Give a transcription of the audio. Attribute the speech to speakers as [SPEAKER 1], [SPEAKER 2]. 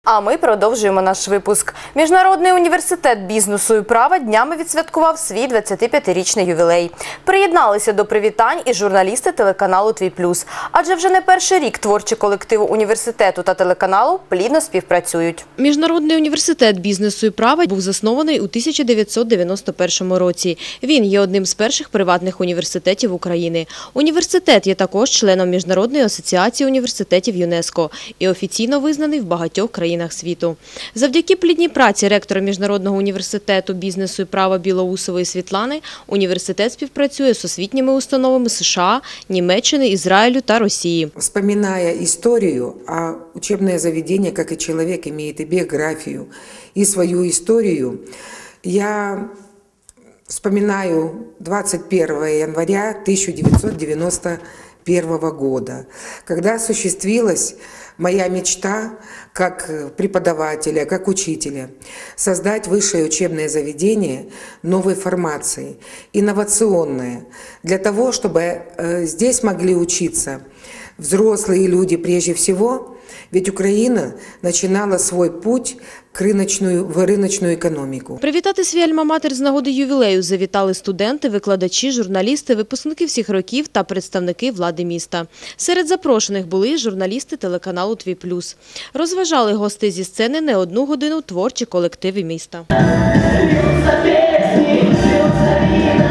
[SPEAKER 1] А ми продовжуємо наш випуск. Міжнародний університет бізнесу і права днями відсвяткував свій 25-річний ювілей. Приєдналися до привітань і журналісти телеканалу «Твій плюс». Адже вже не перший рік творчі колективи університету та телеканалу плідно співпрацюють.
[SPEAKER 2] Міжнародний університет бізнесу і права був заснований у 1991 році. Він є одним з перших приватних університетів України. Університет є також членом Міжнародної асоціації університетів ЮНЕСКО і офіційно визнаний в багатьох країнах світу. Завдяки плідній праці ректора Міжнародного університету бізнесу і права Білоусової Світлани університет співпрацює з освітніми установами США, Німеччини, Ізраїлю та Росії.
[SPEAKER 3] Вспоминая историю, а учебное заведение, как и человек, имеет и биографию, и свою историю, я вспоминаю 21 января 1991 года, когда осуществилась моя мечта как преподавателя, как учителя, создать высшее учебное заведение новой формации, инновационное, для того, чтобы здесь могли учиться взрослые люди прежде всего, ведь Украина начинала свой путь в рыночную економіку.
[SPEAKER 2] Привітати свій альма-матер з нагоди ювілею завітали студенти, викладачі, журналісти, випускники всіх років та представники влади міста. Серед запрошених були і журналісти телеканалу «Твій плюс». Розважали гостей зі сцени не одну годину творчі колективи міста.